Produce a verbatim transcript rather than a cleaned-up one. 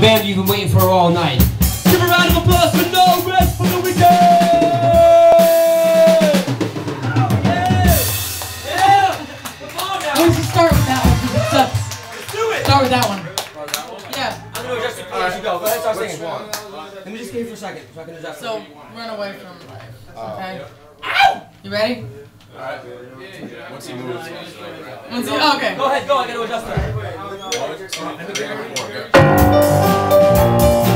band you've been waiting for all night. Give a round of applause for No Rest for the Wicked! Oh, yeah! Yeah! Come on now! Why don't you start with that one? Because it sucks. Let's do it! Start with that one. Yeah. I'm gonna adjust it for you as you go. Go ahead, start singing. Let me just get you for a second so I can adjust it. So, run away from life. Okay? Ow! You ready? Alright. Once he moves. Once you, oh, okay. Go ahead, go. I gotta adjust that. Let me get